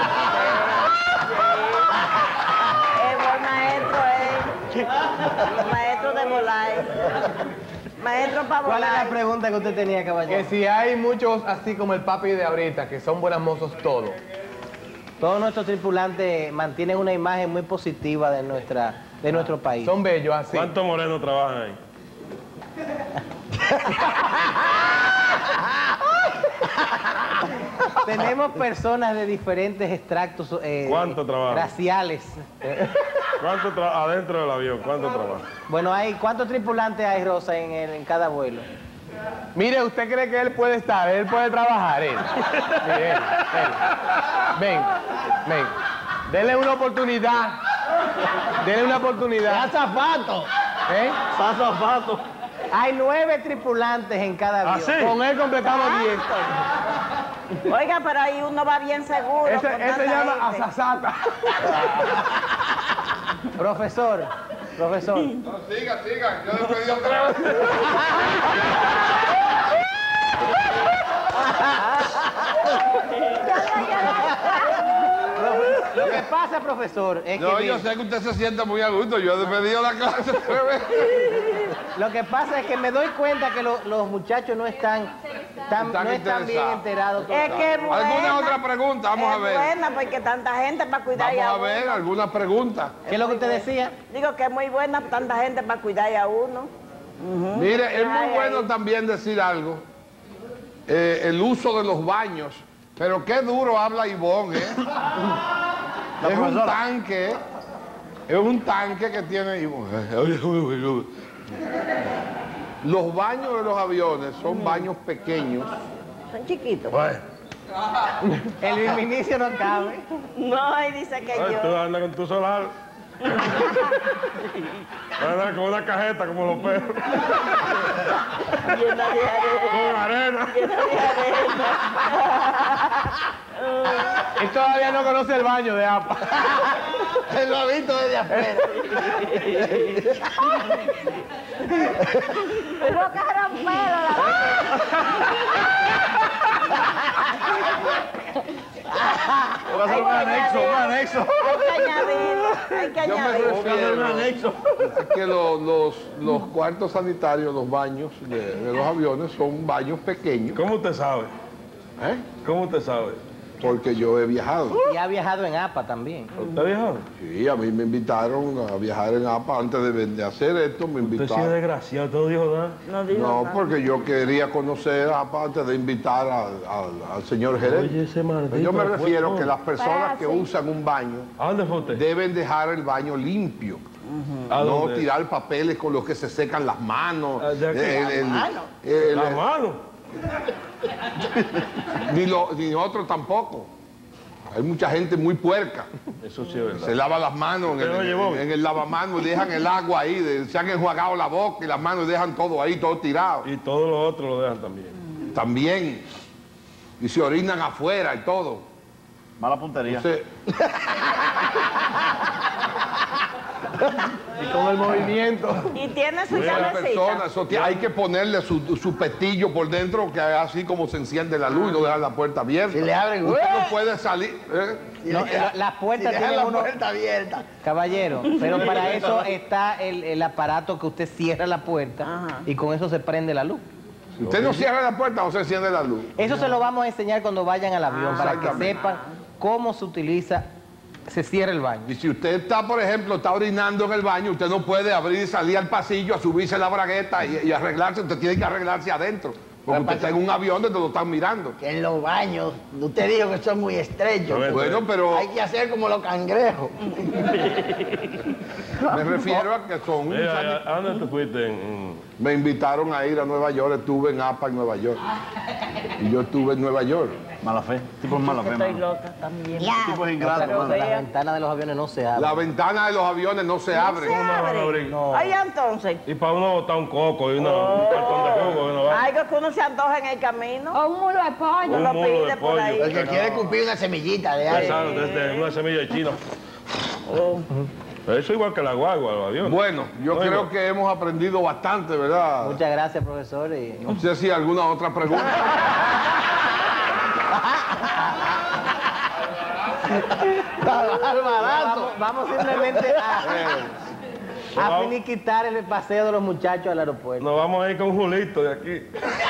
Buen maestro, maestro de volar. Maestro para ¿Cuál es volar. la pregunta que usted tenía, Que caballero? si hay muchos así como el papi de ahorita, que son buenos mozos todos. Todos nuestros tripulantes mantienen una imagen muy positiva de nuestro país. Son bellos así. ¿Cuántos morenos trabajan ahí? Tenemos personas de diferentes extractos ¿Cuánto trabajan? raciales. ¿Cuánto adentro del avión? ¿Cuánto trabajan? Bueno, ¿cuántos tripulantes hay, Rosa, en cada vuelo? Mire, ¿usted cree que él puede estar? Él puede trabajar, él. Mire, él. Ven. Denle una oportunidad. Denle una oportunidad. ¡Azafato! ¿Eh? ¡Azafato! Hay 9 tripulantes en cada avión. ¿Ah, sí? Con él completamos 10. Oiga, pero ahí uno va bien seguro. con Ese tanta se llama gente. azazata. Profesor. No, siga, yo le pedí otra vez. Lo que pasa, profesor, es No, que... yo sé que usted se siente muy a gusto. Yo he despedido la clase 3 veces. Lo que pasa es que me doy cuenta que los muchachos no están bien enterados. Es que es buena. ¿Alguna otra pregunta? Vamos a ver. Es buena porque tanta gente para cuidar Vamos a a uno. ver, ¿alguna pregunta? ¿Qué es lo que usted decía? Digo que es muy buena tanta gente para cuidar a uno. Mire, es muy Ay, bueno ay. también decir algo. El uso de los baños. Pero qué duro habla Ivonne, ¿eh? Es un tanque. Es un tanque que tiene Ivonne. Los baños de los aviones son baños pequeños. Son chiquitos. El inicio no cabe. No, y dice que Ay, tú yo. andas con tu solar. Andas con una cajeta como los perros. Llena de arena. Con arena. Llena de arena. Él todavía no conoce el baño de APA. Él lo ha visto desde afuera. Pero cajaron pelo la Va a ser un anexo. Hay que Yo me añadirlo. refiero es que los cuartos sanitarios, los baños de los aviones son baños pequeños. ¿Cómo usted sabe? ¿Eh? ¿Cómo usted sabe? Porque yo he viajado. Y ha viajado en APA también. ¿Usted ha viajado? Sí, a mí me invitaron a viajar en APA antes de hacer esto, me Usted sí es invitaron. desgraciado, usted no dijo nada. No digo No, nada. porque yo quería conocer APA antes de invitar al señor gerente. Oye, ese maldito Yo me refiero acuerdo. que las personas que usan un baño ¿A dónde fue usted? deben dejar el baño limpio. ¿A No dónde? tirar papeles con los que se secan las manos. Ah, ¿de qué? La mano. Ni otro tampoco. Hay mucha gente muy puerca. Eso sí es verdad. Se lava las manos ¿Usted lo llevó? en el lavamanos y dejan el agua ahí. Se han enjuagado la boca y las manos y dejan todo ahí, todo tirado. Y todos los otros lo dejan también. También. Y se orinan afuera y todo. Mala puntería. Entonces, Y con el movimiento. Y tiene su Muchas personas, llavecita. eso hay que ponerle su petillo por dentro, que así como se enciende la luz y no dejar la puerta abierta. Si le abren, usted ¡ué! no puede salir. No, las puertas si dejan tienen la uno... puerta abierta. Caballero, pero para eso está el aparato que usted cierra la puerta y con eso se prende la luz. Usted no cierra la puerta o se enciende la luz. Eso se lo vamos a enseñar cuando vayan al avión para que Exactamente. sepan cómo se utiliza, se cierra el baño. Y si usted está, por ejemplo, está orinando en el baño, usted no puede abrir y salir al pasillo a subirse la bragueta y arreglarse. Usted tiene que arreglarse adentro. Porque usted está en un avión donde lo están mirando. Que en los baños, usted dijo que son muy estrechos. Bueno, pero Hay que hacer como los cangrejos. me refiero a que son... Mira, ¿a dónde tú fuiste? Me invitaron a ir a Nueva York, estuve en APA en Nueva York. Y yo estuve en Nueva York. Mala fe. Tipo es mala fe, Estoy mano. loca también. Tipo es ingrato, Pero mano. La vea. ventana de los aviones no se abre. La ventana de los aviones no se abre. Se van a abre. abrir? No. Oye, entonces. Y para uno botar un coco y un cartón de jugo y uno va. Algo que uno se antoja en el camino. O un mulo de pollo. Un lo mulo de pide por pollo. ahí. El que quiere cumplir una semillita de aire. Exacto, desde una semilla de chino. Eso igual que la guagua, los aviones. Bueno, yo No, creo igual. que hemos aprendido bastante, ¿verdad? Muchas gracias, profesor. Y... No sé si alguna otra pregunta. Vamos simplemente a finiquitar el paseo de los muchachos al aeropuerto. Nos vamos a ir con Julito de aquí.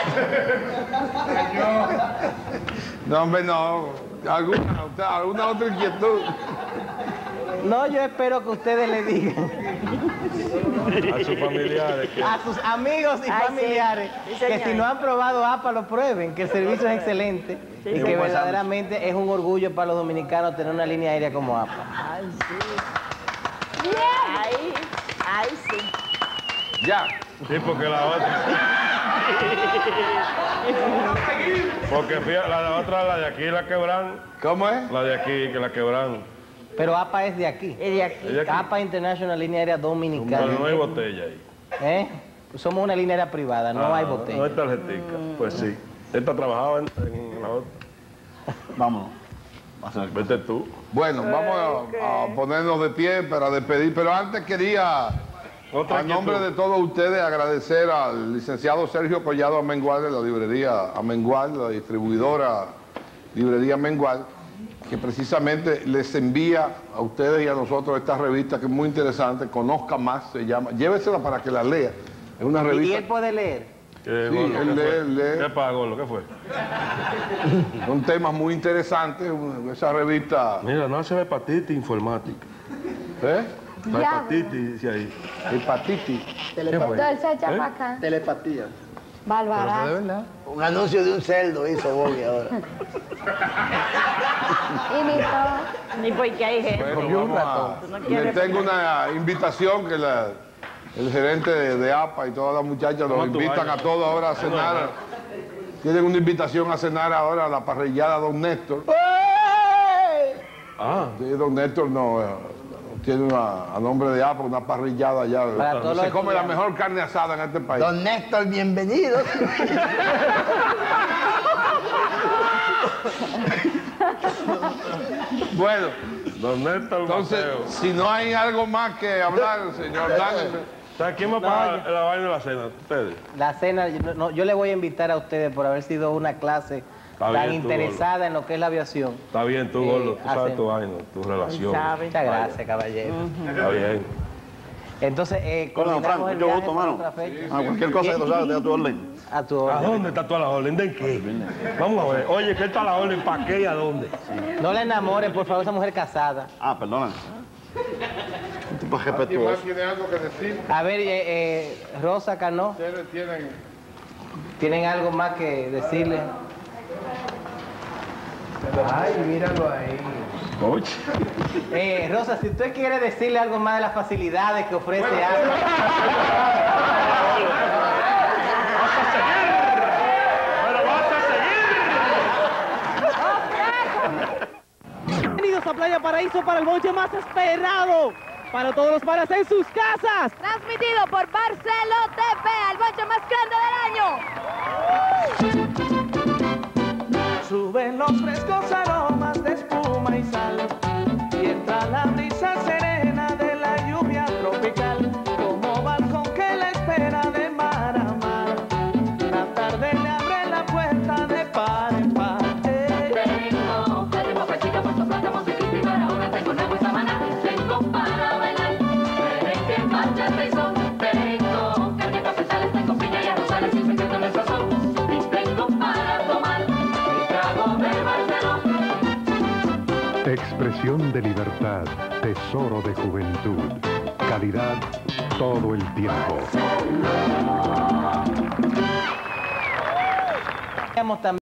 No, hombre, no. ¿Alguna otra inquietud? No, yo espero que ustedes le digan A sus familiares que... a sus amigos y Ay, sí. familiares Sí, que señor. si no han probado APA lo prueben, que el servicio es excelente y que verdaderamente es un orgullo para los dominicanos tener una línea aérea como APA. Ay, sí. Ay, sí. Ya. Sí, porque la otra... Porque fíjate, la otra, la de aquí la quebran. ¿Cómo es? La de aquí, que la quebran. Pero APA es de aquí. Y de aquí. Es de aquí. APA International Línea Aérea Dominicana. Pero no hay botella ahí. ¿Eh? Somos una línea aérea privada, no hay No hay botella. tarjetica. Pues sí. Esta trabajaba en la otra. Vámonos. Vete tú. Bueno, vamos a ponernos de pie para despedir, pero antes quería, Otra a nombre inquietud. de todos ustedes, agradecer al licenciado Sergio Collado Amengual de la librería Amengual, la distribuidora Librería Amengual, que precisamente les envía a ustedes y a nosotros esta revista que es muy interesante, Conozca Más se llama, llévesela para que la lea. Es una revista. ¿Y él puede leer? Sí, él lee. ¿Qué pagó? ¿Lo que fue? Son temas muy interesantes, esa revista. Mira, nace la hepatitis informática. ¿Eh? La hepatitis, dice ahí. Hepatitis. Doctor, se echa para acá. Telepatía. Bárbara. Un anuncio de un cerdo hizo Bobby ahora. Y ni todo. Ni porque hay gente. Bueno, le tengo una invitación que el gerente de APA y todas las muchachas los invitan a todos ahora a cenar. Tienen una invitación a cenar ahora a la parrillada Don Néstor. Sí, Don Néstor tiene a nombre de APA una parrillada allá. Se come la mejor carne asada en este país. Don Néstor, bienvenido. Bueno, Don Néstor entonces, Mateo. si no hay algo más que hablar, señor Daniel. ¿Quién va a pagar la vaina de la cena? ¿Ustedes? La cena, yo le voy a invitar a ustedes por haber sido una clase tan interesada en lo que es la aviación. Está bien, tú, Gordo, tú sabes tu vaina, tu relación. Muchas gracias, caballero. Está bien. Entonces, Bueno, Frank, coordinamos el mucho viaje gusto, para mano. otra fecha. Cualquier cosa que tú sabes, te da tu orden. A tu ¿A orden. dónde está toda la orden? ¿De qué? Vamos a ver. Oye, ¿qué está la orden? ¿Para qué y a dónde? No le enamoren, por favor, esa mujer casada. Perdona. Un tipo ¿Alguien más respetuoso. tiene algo que decir? A ver, Rosa, Cano, Ustedes ¿tienen algo más que decirle? Ay, míralo ahí. Rosa, si usted quiere decirle algo más de las facilidades que ofrece APA. Bienvenidos a Playa Paraíso para el bonche más esperado para todos los panas en sus casas. Transmitido por Barcelo TV, el bonche más grande del año. Suben los frescos aromas de espuma y sal y entra la brisa serena de la lluvia tropical como balcón que la espera de mar a mar. La tarde le abre la puerta de par en par. Tengo fresita por chocolate, musiquita y barahona, tengo nuevo y sabana, tengo para bailar, que marcha el rizón, tengo carne para frutales, tengo piña y arrozales, sin secreto en el sazón, y tengo para tomar mi trago de Barceló. Expresión de libertad, tesoro de juventud, calidad todo el tiempo. También